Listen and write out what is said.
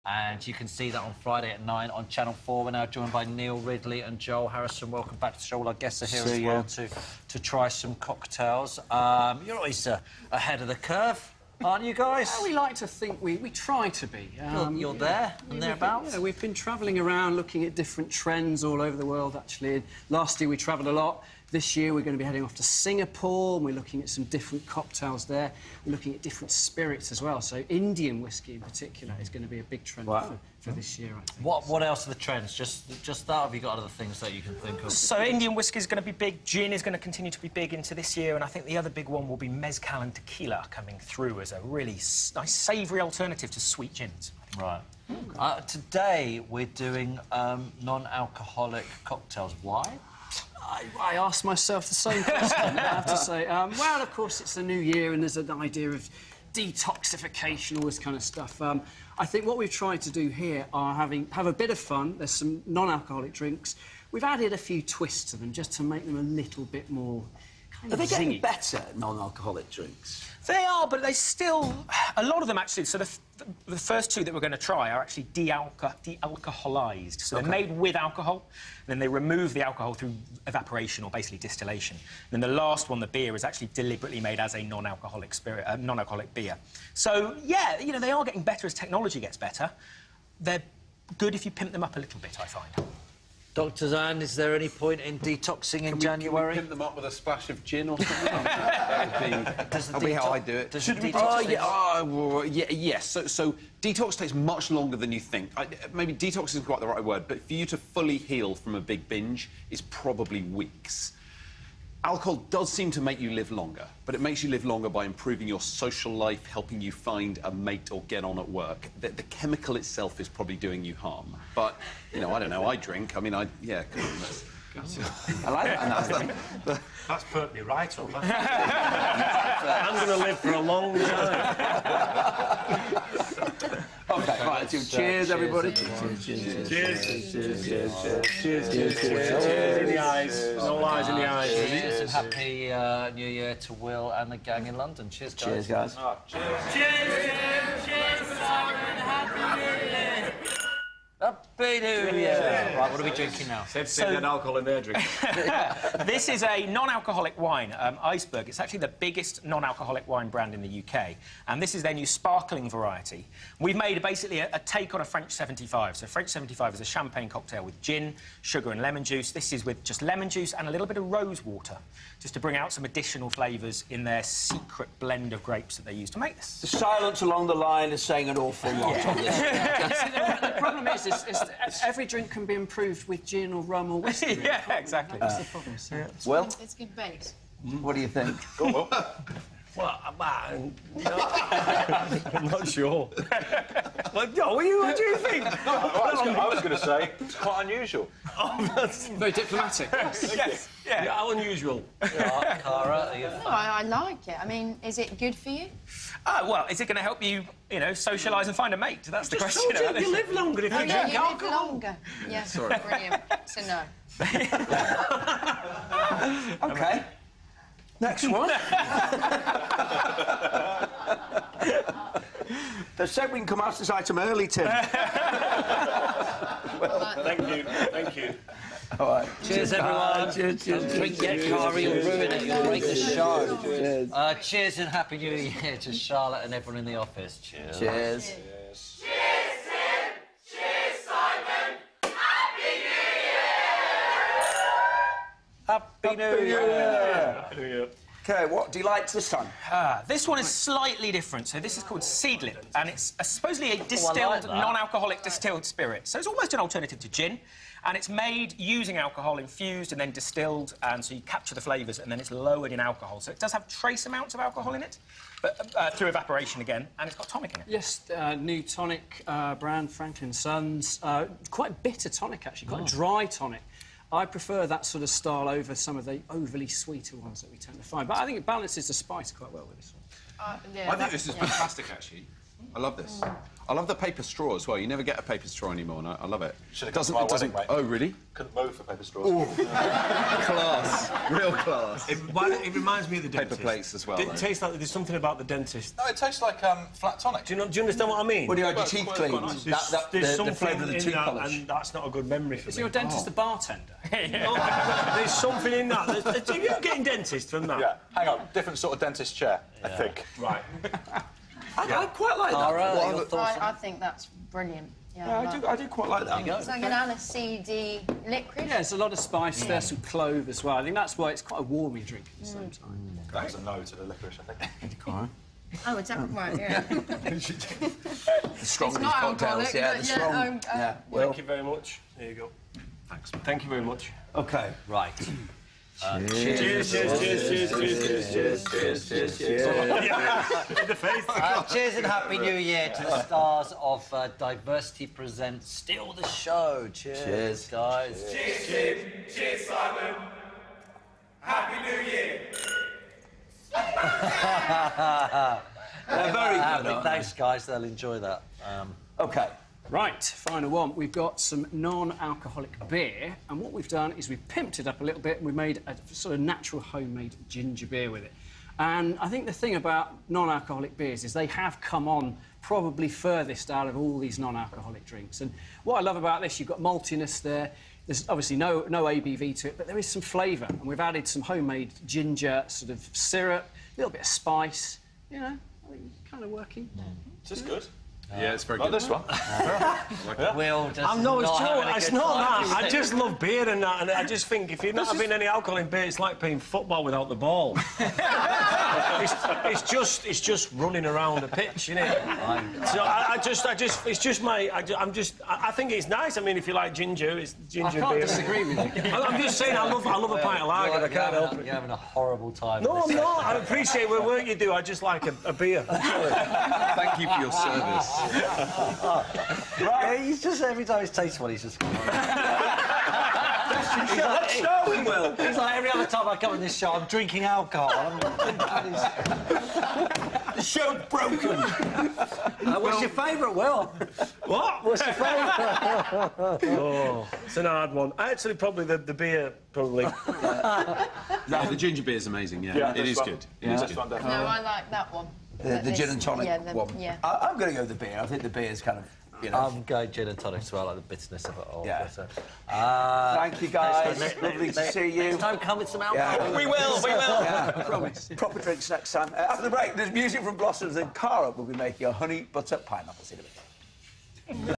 And you can see that on Friday at 9 on Channel 4. We're now joined by Neil Ridley and Joel Harrison. Welcome back to the show. All our guests are here as well to try some cocktails. You're always ahead of the curve, aren't you guys? Well, we like to think we try to be. You're there and thereabouts? Yeah, we've been travelling around looking at different trends all over the world, actually. Last year we travelled a lot. This year we're going to be heading off to Singapore and we're looking at some different cocktails there. We're looking at different spirits as well. So Indian whiskey in particular is going to be a big trend for this year, I think. What else are the trends? Just that, or have you got other things that you can think of? So Indian whiskey is going to be big, gin is going to continue to be big into this year, and I think the other big one will be mezcal and tequila coming through as a really nice savoury alternative to sweet gins. Right. Today we're doing non-alcoholic cocktails. Why? I asked myself the same question, I have to say. Well, of course, it's the new year and there's an idea of detoxification, all this kind of stuff. I think what we've tried to do here are have a bit of fun. There's some non-alcoholic drinks. We've added a few twists to them just to make them a little bit more kind of Are they getting zingy. better, non-alcoholic drinks? They are, but they still... A lot of them, actually... So the first two that we're going to try are actually de-alcoholised. So they're made with alcohol, then they remove the alcohol through evaporation or basically distillation. Then the last one, the beer, is actually deliberately made as a non-alcoholic non-alcoholic beer. So, yeah, you know, they are getting better as technology gets better. They're good if you pimp them up a little bit, I find. Dr. Zan, is there any point in detoxing in January? Can we pimp them up with a splash of gin or something? That'll be how I do it. Should we yes. So detox takes much longer than you think. Maybe detox isn't quite the right word, but for you to fully heal from a big binge is probably weeks. Alcohol does seem to make you live longer, but it makes you live longer by improving your social life, helping you find a mate or get on at work. The chemical itself is probably doing you harm. But, you know, I don't know, I drink. I mean, yeah, come on, I like that. That's perfectly right, Oliver. I'm going to live for a long time. OK, right, cheers, everybody. Cheers. In the eyes. No lies in the eyes. Cheers and happy New Year to Will and the gang in London. Cheers, guys. Cheers, guys. Cheers, Simon. Happy New Year. Happy New Year. Right, what are we drinking now? Said that alcohol in their drink. This is a non-alcoholic wine, Iceberg. It's actually the biggest non-alcoholic wine brand in the UK, and this is their new sparkling variety. We've made basically a take on a French 75. So French 75 is a champagne cocktail with gin, sugar and lemon juice. This is with just lemon juice and a little bit of rose water, just to bring out some additional flavours in their secret blend of grapes that they use to make this. The silence along the line is saying an awful lot on this. The problem is every drink can be improved with gin or rum or whiskey. Yeah, exactly. That's the problem. So. Well, It's good bait. what do you think? Well, I'm not sure. What do you think? I was going to say, it's quite unusual. Very diplomatic. Yes. Yeah. How unusual. Cara, are you... No, I like it. I mean, is it good for you? Well, is it going to help you, you know, socialise and find a mate? That's the question. You live longer if you Yeah, drink you live alcohol. longer. Yeah, brilliant. So no. OK. Next one. They said we can come out this item early, Tim. Thank you. All right. Cheers, everyone. Cheers. Drink yet, Cara, you'll ruin it. You'll break the show. Cheers and Happy New Year to Charlotte and everyone in the office. Cheers. Cheers. Happy New Year. OK, what do you like this time? This one is slightly different. So this is called Seedlip, and it's supposedly a distilled, that. non-alcoholic distilled spirit. So it's almost an alternative to gin, and it's made using alcohol infused and then distilled, and so you capture the flavours, and then it's lowered in alcohol. So it does have trace amounts of alcohol in it, but through evaporation again, and it's got tonic in it. Yes, new tonic brand, Franklin Sons. Quite bitter tonic, actually, quite a dry tonic. I prefer that sort of style over some of the overly sweeter ones that we tend to find. But I think it balances the spice quite well with this one. Yeah, I think this is fantastic, actually. I love this. I love the paper straw as well. You never get a paper straw anymore, and I love it. Should've come to my wedding, mate. Oh, really? Couldn't move for paper straws. Class. Real class. It reminds me of the Paper dentist. plates as well, It though. tastes like there's something about the dentist. No, it tastes like flat tonic. Do you understand what I mean? What do you like your Well, teeth quite cleaned? nice. There's The something flavour of the in tooth that, polish. and that's not a good memory for Is me. your dentist the bartender? There's something in that. Are you getting dentist from that? Yeah, hang on, different sort of dentist chair, I think. Right. I quite like that. Cara, your thoughts? I think that's brilliant. Yeah, I do quite like that. It's like an aniseedy liquid. Yeah, there's a lot of spice there, some clove as well. I think that's why it's quite a warming drink at the same time. That was a no to the licorice, I think. Oh, it's right, yeah. Strong It's not cocktails, alcoholic, yeah, but the yeah, strong. Yeah, well, Thank you very much. There you go. Thanks. Thank you very much. okay. Right. Cheers, cheers, cheers, cheers, cheers, cheers, cheers, cheers. In the face. Cheers and Happy New Year to the stars of Diversity Presents Steal the Show. Cheers, guys. Cheers, Tim. Cheers, Simon. Happy New Year. Very Happy. good. Thanks, guys. They'll enjoy that. Okay. Right, final one. We've got some non-alcoholic beer, and what we've done is we've pimped it up a little bit and we've made a sort of natural homemade ginger beer with it. And I think the thing about non-alcoholic beers is they have come on probably furthest out of all these non-alcoholic drinks. And what I love about this, you've got maltiness there. There's obviously no ABV to it, but there is some flavour. And we've added some homemade ginger sort of syrup, a little bit of spice. You know, I think it's kind of working. Is this good? Yeah, it's very Like good. this one? Will just I'm no, it's not having a it's good not time. that. I just love beer and that, and I just think if you're not having any alcohol in beer, it's like playing football without the ball. it's just running around the pitch, isn't it? So I think it's nice. I mean, if you like ginger, it's ginger I can't beer. disagree with you. I'm just saying, I love a pint of lager. I can't help it. You're having a horrible time. No, with I'm this. not. I appreciate the work you do. I just like a beer. Thank you for your service. Yeah, he's just every time he's tasted one, he's just. He's like every other time I come on this show, I'm drinking alcohol. The show's broken. What's your favourite, Will? What? What's your favourite? Oh, it's an hard one. Actually, probably the beer, probably. No, the ginger beer is amazing, yeah. It is good. It is This good. one, No, definitely. I like that one. The gin and tonic one. Yeah. I'm going to go with the beer. I think the beer is kind of, you know. I'm going gin and tonic as well, like the bitterness of it all. Yeah. But, Thank you, guys. Lovely to see you. Next time, come with some alcohol. Yeah. We will. Yeah, promise. Proper drinks next time. After the break, there's music from Blossoms, and Cara will be making a honey butter pineapple. See you in a bit.